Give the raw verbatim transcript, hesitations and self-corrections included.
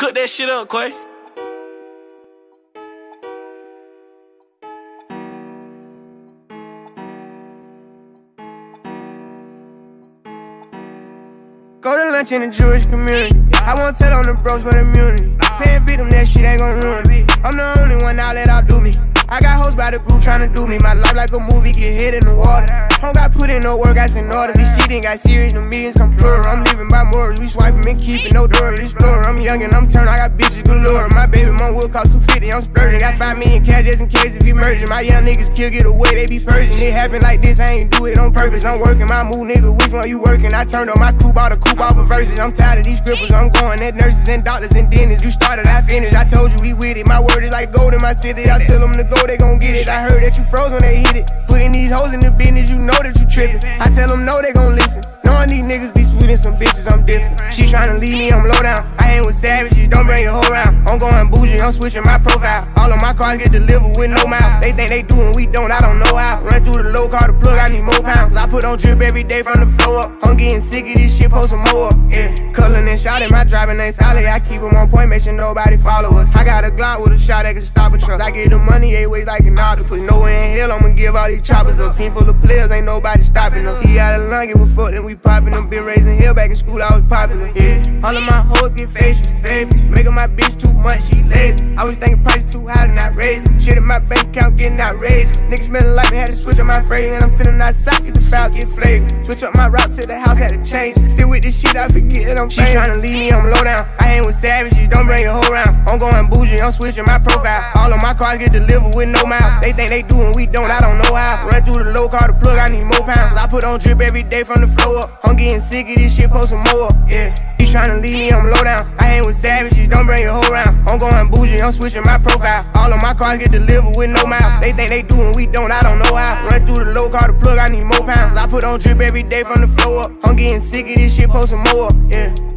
Cook that shit up, Quay. Go to lunch in the Jewish community. I won't tell on the bros for the immunity. Paying victim, that shit ain't gon' ruin me. I'm the only one now that outdo me. I got hoes by the group tryna do me. My life like a movie, get hit in the water. Don't got put in no work, I send orders. This shit ain't got serious, the millions come plural. I'm living by morals, we swiping and keeping no door. Explorer, I'm young and I'm turned, I got bitches galore. My baby mom will cost two fifty, I'm splurging. Got five million cash just in case if he merging. My young niggas kill, get away, they be purging. It happen like this, I ain't do it on purpose. I'm working my move, nigga, which one you working? I turned on my coupe, bought a coupe off of verses. I'm tired of these scribbles, I'm going at nurses and doctors and dentists. You started, I finished, I told you we with it. My word is like gold in my city, I tell them to go, they gon' get it. I heard that you froze when they hit it. Putting these hoes in the business, you know that you trippin'. I tell them no, they gon' listen. Knowing these niggas be sweet and some bitches, I'm different. She tryna leave me, I'm low down. I ain't with savages, don't bring your whole round. I'm going bougie, I'm switching my profile. All of my cars get delivered with no mouth. They think they do and we don't, I don't know how. Run through the low car to plug, I need more pounds. I put on drip every day from the floor up. I'm getting sick of this shit, post some more up. Yeah, cullin' and shouting, my driving ain't solid. I keep them on point, make sure nobody follow us. I got a Glock with a shot that can stop a truck. I get the money eight ways like an octopus. Nowhere in hell, I'ma give all these choppers up. Team full of players, ain't nobody stopping us. He out of line, give a fuck, then we poppin' them. Been raising hell back in school, I was popular. Yeah, all of my hoes get facial, favorite. Making my bitch too much, she lazy. I was thinking prices too high and not raised. Shit in my bank account getting outrageous. Niggas smelling like me, had to switch up my phrase. And I'm sending out shots, get the files get flavored. Switch up my route to the house, had to change. Still with this shit, I forget that I'm famous. She tryna leave me, I'm low down. I ain't with savages, don't bring your whole round. I'm going bougie, I'm switching my profile. All of my cars get delivered with no mouth. They think they do and we don't, I don't know how. Run through the low car to plug, I need more pounds. I put on drip every day from the floor up. I'm getting sick of this shit, post some more up. Yeah, he tryna leave me, I'm low down. I ain't with savages, don't bring your whole round. I'm going bougie, I'm switching my profile. All of my cars get delivered with no mouth. They think they do and we don't, I don't know how. Run through the low car to plug, I need more pounds. I put on drip every day from the floor up. I'm getting sick of this shit, post some more up. Yeah.